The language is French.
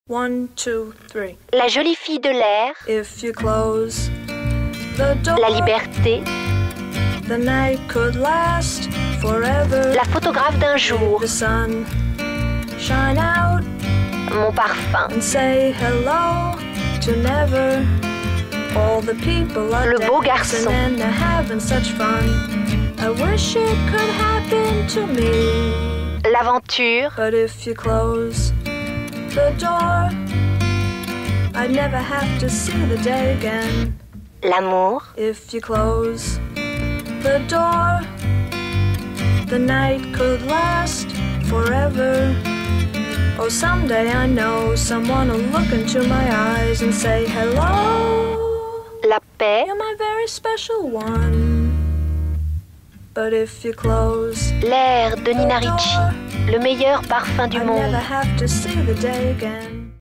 1, 2, 3. La jolie fille de l'air, If you close the door, la liberté, the night could last forever. la photographe d'un jour, The sun shine out mon parfum, and say hello to never. All the people are Le beau dancing garçon. and they're having such fun. I wish it could happen to me. l'aventure, But if you close the door, I'd never have to see the day again. l'amour, If you close the door, the night could last forever. Oh, someday I know someone will look into my eyes and say hello. la paix, You're my very special one. But if you close l'air de Nina Ricci, le meilleur parfum du I'd never monde. have to see the day again.